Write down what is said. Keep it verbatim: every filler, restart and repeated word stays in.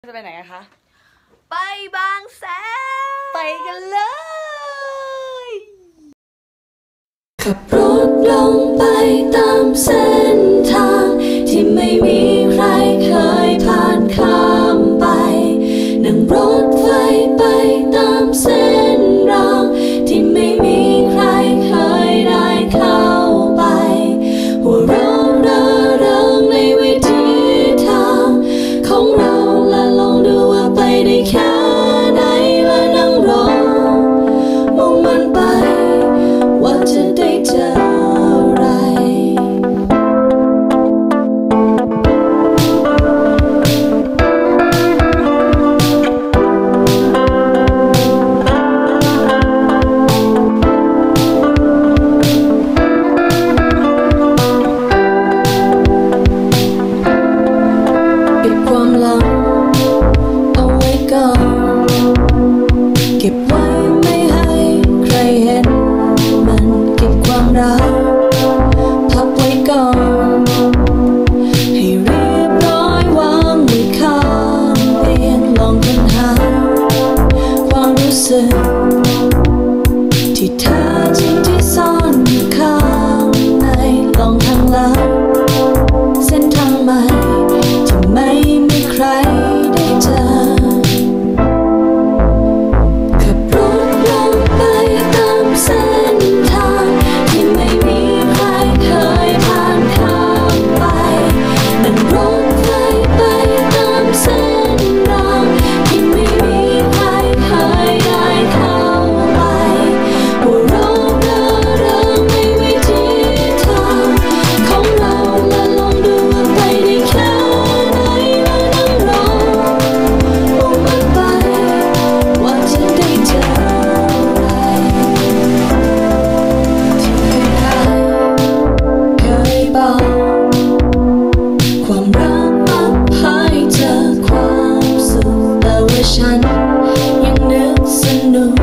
จะไปไหนกันคะไปบางแสนไปกันเลยขับรถลงไปตามเส้นทางที่ไม่มีใครเคยผ่านข้ามไปนั่งรถไฟไปตามเส้นรางที่ไม่มีใครเคยได้เข้าไปหัวเราะระเริงในวิถีทางของเราและลองดูว่าไปได้แค่ไหนและนั่งรอมุ่งมันไปว่าจะได้เจออะไรเก็บความหลังเอาไว้ก่อนเก็บไว้ไม่ให้ใครเห็นมันเก็บความรักพับไว้ก่อนให้เรียบร้อยวางไว้ข้างเตียงลองค้นหาความรู้สึกที่แท้จริงที่ซ่อนอยู่ข้างในลองทางลัดเส้นทางใหม่ที่ไม่มีใครได้เจอขับรถลงไปตามเส้นทางที่ไม่มีใครเคยผ่านข้ามไปนั่งรถไฟไปตามเส้นรางที่ไม่มีใครเคยได้เข้าไปหัวเราะระเริงในวิถีทางของเราและลองดูว่าไปได้แค่ไหนและนั่งรอมุ่งมันไปว่าจะได้เจออะไรที่เคยได้เคยบอกความรักมักพาให้เจอความสุขแต่ว่าฉันยังนึกสนุก